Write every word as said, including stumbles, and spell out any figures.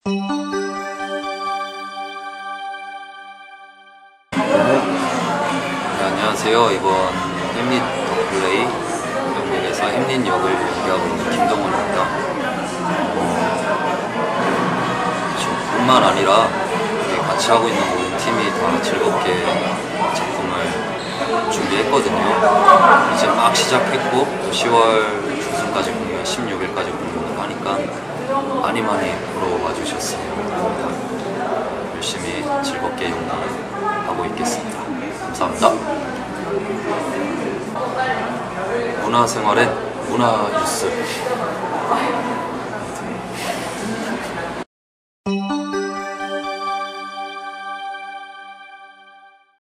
네, 안녕하세요. 이번 햄릿 더 플레이 연극에서 햄릿 역을 연기하고 있는 김동원입니다. 어, 저뿐만 아니라 같이 하고 있는 모든 팀이 다 즐겁게 작품을 준비했거든요. 이제 막 시작했고 시월 중순까지 공연, 십육 일까지 공연을 하니까 많이 많이 보러 와주셨으면 열심히 즐겁게 연기하고 있겠습니다. 감사합니다. 문화생활의 문화뉴스